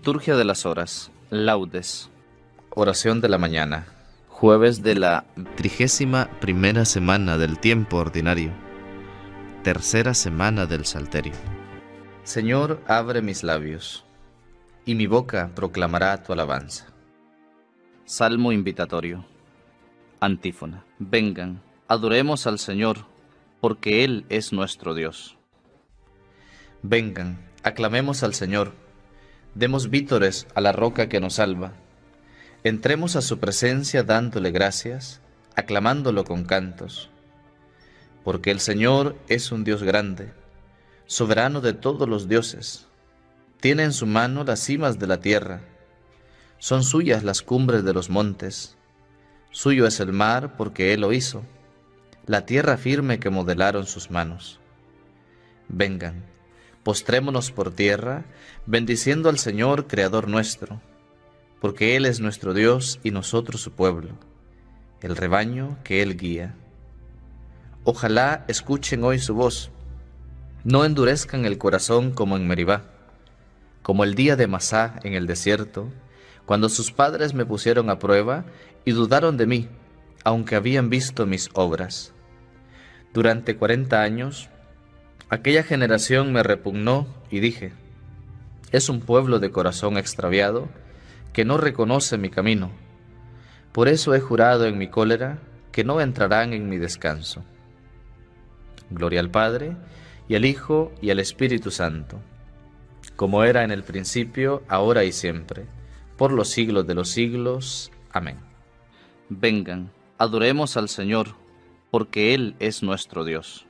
Liturgia de las Horas, Laudes. Oración de la mañana, jueves de la 31ª semana del tiempo ordinario, tercera semana del Salterio. Señor, abre mis labios, y mi boca proclamará tu alabanza. Salmo invitatorio. Antífona. Vengan, adoremos al Señor, porque Él es nuestro Dios. Vengan, aclamemos al Señor, demos vítores a la roca que nos salva. Entremos a su presencia dándole gracias, aclamándolo con cantos. Porque el Señor es un Dios grande, soberano de todos los dioses. Tiene en su mano las cimas de la tierra, son suyas las cumbres de los montes. Suyo es el mar porque Él lo hizo, la tierra firme que modelaron sus manos. Vengan, postrémonos por tierra, bendiciendo al Señor, Creador nuestro, porque Él es nuestro Dios y nosotros su pueblo, el rebaño que Él guía. Ojalá escuchen hoy su voz, no endurezcan el corazón como en Meribá, como el día de Masá en el desierto, cuando sus padres me pusieron a prueba y dudaron de mí, aunque habían visto mis obras. Durante 40 años, aquella generación me repugnó y dije, es un pueblo de corazón extraviado que no reconoce mi camino. Por eso he jurado en mi cólera que no entrarán en mi descanso. Gloria al Padre, y al Hijo, y al Espíritu Santo, como era en el principio, ahora y siempre, por los siglos de los siglos. Amén. Vengan, adoremos al Señor, porque Él es nuestro Dios.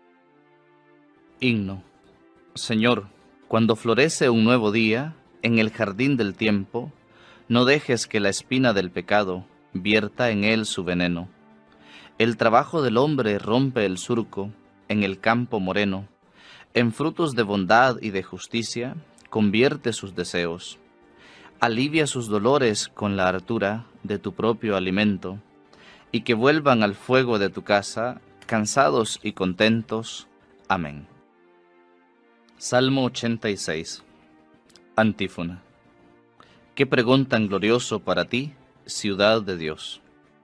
Himno. Señor, cuando florece un nuevo día, en el jardín del tiempo, no dejes que la espina del pecado vierta en él su veneno. El trabajo del hombre rompe el surco en el campo moreno, en frutos de bondad y de justicia convierte sus deseos. Alivia sus dolores con la hartura de tu propio alimento, y que vuelvan al fuego de tu casa, cansados y contentos. Amén. Salmo 86. Antífona. Qué pregón tan glorioso para ti, ciudad de Dios.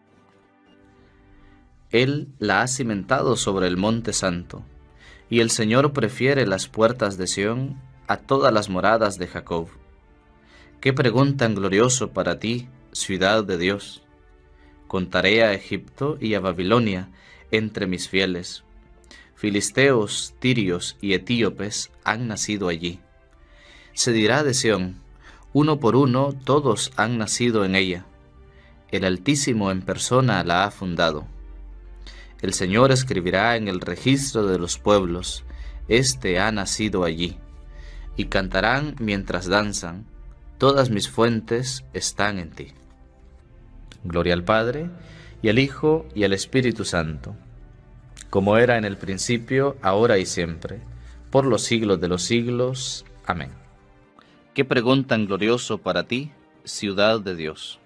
Él la ha cimentado sobre el monte santo, y el Señor prefiere las puertas de Sión a todas las moradas de Jacob. Qué pregón tan glorioso para ti, ciudad de Dios. Contaré a Egipto y a Babilonia entre mis fieles. Filisteos, tirios y etíopes han nacido allí. Se dirá de Sión, uno por uno todos han nacido en ella. El Altísimo en persona la ha fundado. El Señor escribirá en el registro de los pueblos, este ha nacido allí. Y cantarán mientras danzan, todas mis fuentes están en ti. Gloria al Padre, y al Hijo, y al Espíritu Santo, como era en el principio, ahora y siempre, por los siglos de los siglos. Amén. Qué pregón tan glorioso para ti, ciudad de Dios.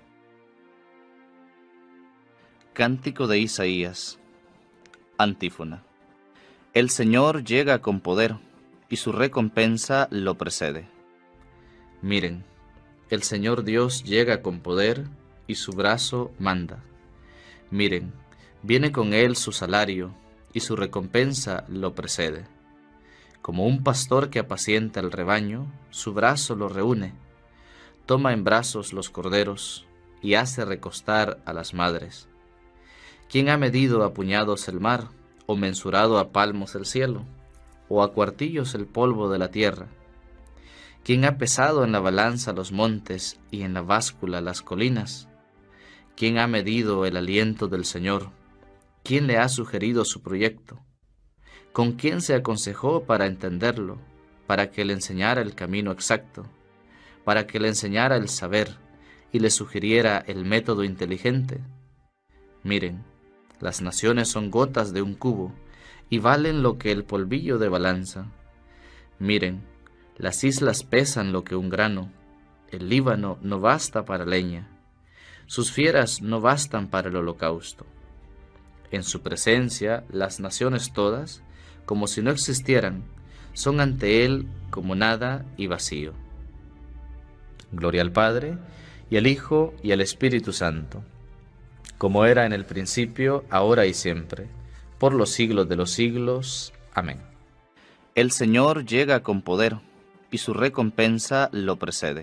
Cántico de Isaías. Antífona. El Señor llega con poder, y su recompensa lo precede. Miren, el Señor Dios llega con poder, y su brazo manda. Miren, viene con él su salario, y su recompensa lo precede. Como un pastor que apacienta el rebaño, su brazo lo reúne, toma en brazos los corderos, y hace recostar a las madres. ¿Quién ha medido a puñados el mar, o mensurado a palmos el cielo, o a cuartillos el polvo de la tierra? ¿Quién ha pesado en la balanza los montes y en la báscula las colinas? ¿Quién ha medido el aliento del Señor? ¿Quién le ha sugerido su proyecto? ¿Con quién se aconsejó para entenderlo, para que le enseñara el camino exacto, para que le enseñara el saber y le sugiriera el método inteligente? Miren, las naciones son gotas de un cubo y valen lo que el polvillo de balanza. Miren, las islas pesan lo que un grano, el Líbano no basta para leña, sus fieras no bastan para el holocausto. En su presencia, las naciones todas, como si no existieran, son ante él como nada y vacío. Gloria al Padre, y al Hijo, y al Espíritu Santo, como era en el principio, ahora y siempre, por los siglos de los siglos. Amén. El Señor llega con poder, y su recompensa lo precede.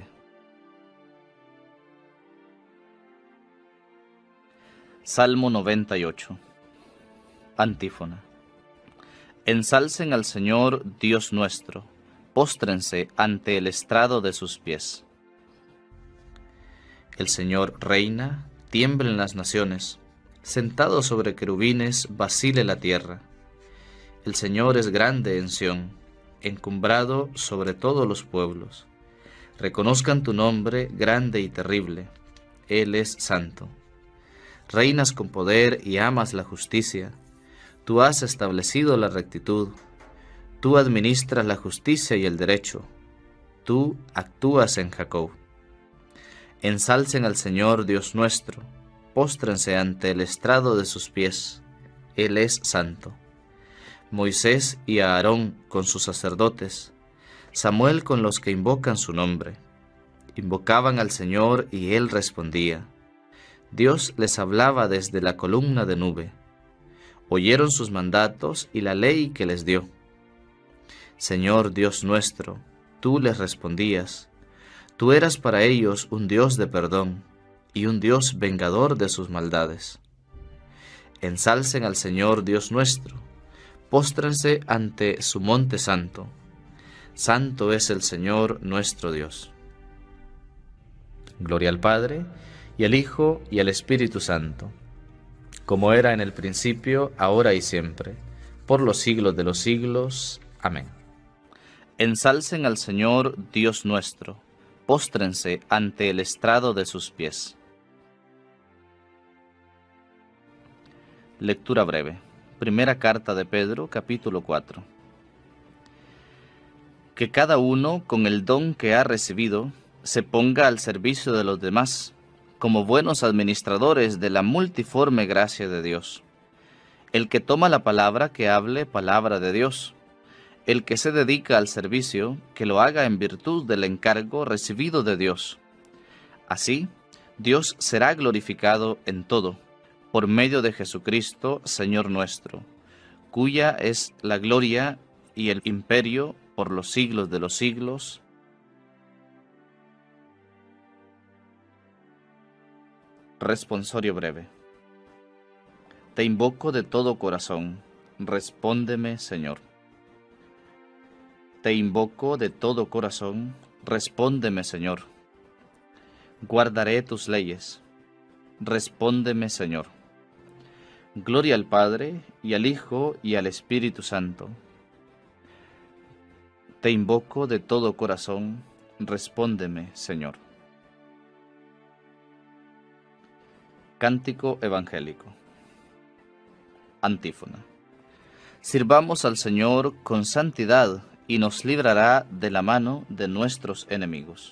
Salmo 98. Antífona. Ensalcen al Señor Dios nuestro, póstrense ante el estrado de sus pies. El Señor reina, tiemblen las naciones, sentado sobre querubines vacile la tierra. El Señor es grande en Sión, encumbrado sobre todos los pueblos. Reconozcan tu nombre grande y terrible, Él es santo. Reinas con poder y amas la justicia, tú has establecido la rectitud, tú administras la justicia y el derecho, tú actúas en Jacob. Ensalcen al Señor Dios nuestro, póstrense ante el estrado de sus pies, Él es santo. Moisés y Aarón con sus sacerdotes, Samuel con los que invocan su nombre. Invocaban al Señor y Él respondía. Dios les hablaba desde la columna de nube. Oyeron sus mandatos y la ley que les dio. Señor Dios nuestro, tú les respondías. Tú eras para ellos un Dios de perdón y un Dios vengador de sus maldades. Ensalcen al Señor Dios nuestro, póstrense ante su monte santo. Santo es el Señor nuestro Dios. Gloria al Padre, y al Hijo, y al Espíritu Santo, como era en el principio, ahora y siempre, por los siglos de los siglos. Amén. Ensalcen al Señor Dios nuestro, póstrense ante el estrado de sus pies. Lectura breve. Primera carta de Pedro, capítulo 4. Que cada uno, con el don que ha recibido, se ponga al servicio de los demás, como buenos administradores de la multiforme gracia de Dios. El que toma la palabra, que hable palabra de Dios. El que se dedica al servicio, que lo haga en virtud del encargo recibido de Dios. Así, Dios será glorificado en todo, por medio de Jesucristo, Señor nuestro, cuya es la gloria y el imperio por los siglos de los siglos. Responsorio breve. Te invoco de todo corazón, respóndeme, Señor. Te invoco de todo corazón, respóndeme, Señor. Guardaré tus leyes, respóndeme, Señor. Gloria al Padre, y al Hijo, y al Espíritu Santo. Te invoco de todo corazón, respóndeme, Señor. Cántico evangélico. Antífona. Sirvamos al Señor con santidad y nos librará de la mano de nuestros enemigos.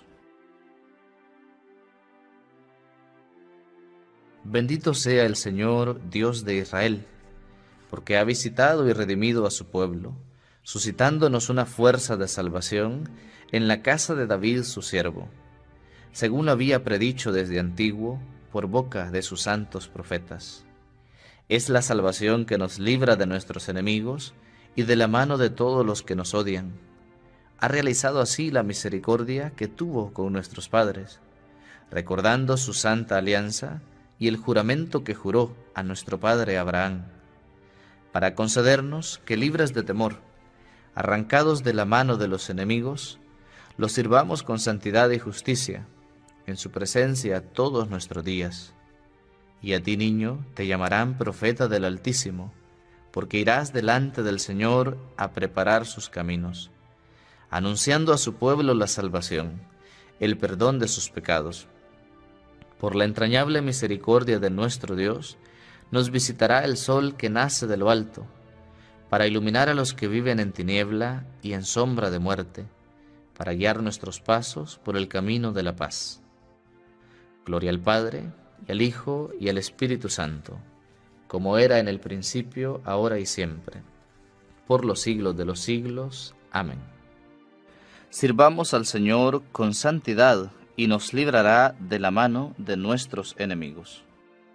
Bendito sea el Señor, Dios de Israel, porque ha visitado y redimido a su pueblo, suscitándonos una fuerza de salvación en la casa de David su siervo, según lo había predicho desde antiguo, por boca de sus santos profetas. Es la salvación que nos libra de nuestros enemigos y de la mano de todos los que nos odian. Ha realizado así la misericordia que tuvo con nuestros padres, recordando su santa alianza y el juramento que juró a nuestro padre Abraham, para concedernos que, libres de temor, arrancados de la mano de los enemigos, los sirvamos con santidad y justicia, en su presencia todos nuestros días. Y a ti, niño, te llamarán profeta del Altísimo, porque irás delante del Señor a preparar sus caminos, anunciando a su pueblo la salvación, el perdón de sus pecados. Por la entrañable misericordia de nuestro Dios, nos visitará el sol que nace de lo alto, para iluminar a los que viven en tiniebla y en sombra de muerte, para guiar nuestros pasos por el camino de la paz. Gloria al Padre, y al Hijo, y al Espíritu Santo, como era en el principio, ahora y siempre, por los siglos de los siglos. Amén. Sirvamos al Señor con santidad y nos librará de la mano de nuestros enemigos.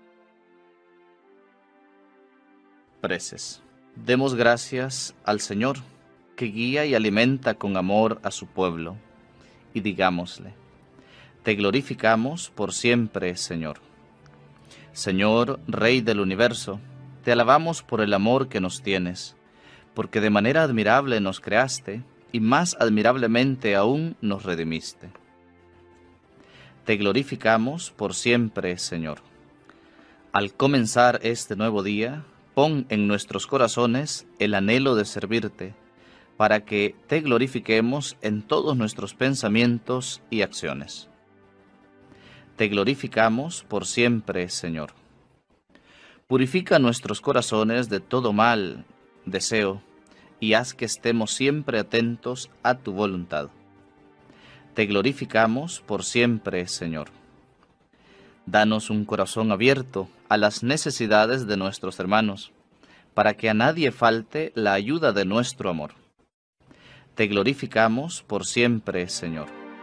Preces. Demos gracias al Señor, que guía y alimenta con amor a su pueblo, y digámosle: te glorificamos por siempre, Señor. Señor, Rey del universo, te alabamos por el amor que nos tienes, porque de manera admirable nos creaste, y más admirablemente aún nos redimiste. Te glorificamos por siempre, Señor. Al comenzar este nuevo día, pon en nuestros corazones el anhelo de servirte, para que te glorifiquemos en todos nuestros pensamientos y acciones. Te glorificamos por siempre, Señor. Purifica nuestros corazones de todo mal deseo, y haz que estemos siempre atentos a tu voluntad. Te glorificamos por siempre, Señor. Danos un corazón abierto a las necesidades de nuestros hermanos, para que a nadie falte la ayuda de nuestro amor. Te glorificamos por siempre, Señor.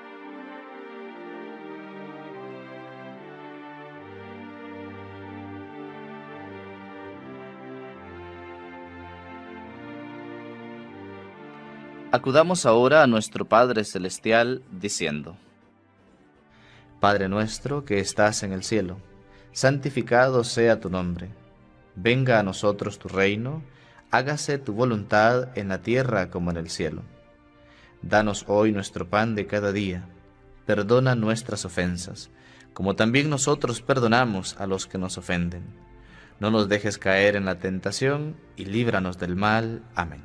Acudamos ahora a nuestro Padre Celestial, diciendo: Padre nuestro que estás en el cielo, santificado sea tu nombre. Venga a nosotros tu reino, hágase tu voluntad en la tierra como en el cielo. Danos hoy nuestro pan de cada día. Perdona nuestras ofensas, como también nosotros perdonamos a los que nos ofenden. No nos dejes caer en la tentación, y líbranos del mal. Amén.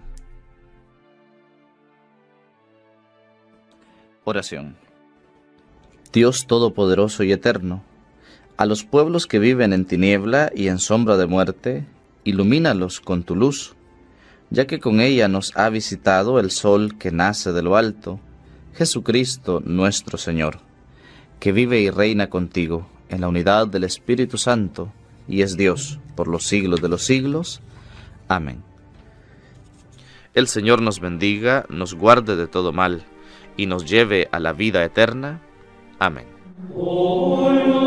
Oración. Dios Todopoderoso y Eterno, a los pueblos que viven en tiniebla y en sombra de muerte, ilumínalos con tu luz, ya que con ella nos ha visitado el sol que nace de lo alto, Jesucristo nuestro Señor, que vive y reina contigo en la unidad del Espíritu Santo, y es Dios por los siglos de los siglos. Amén. El Señor nos bendiga, nos guarde de todo mal, y nos lleve a la vida eterna. Amén.